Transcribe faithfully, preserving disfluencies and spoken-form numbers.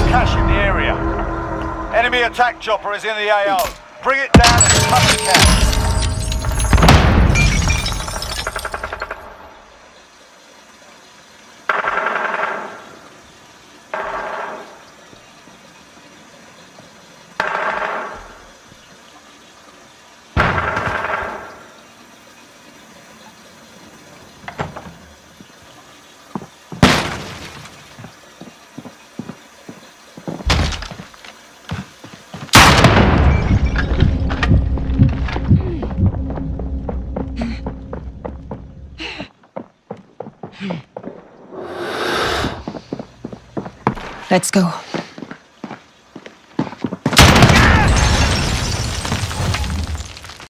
cache in the area. Enemy attack chopper is in the A O. Bring it down as tough as you can. Let's go.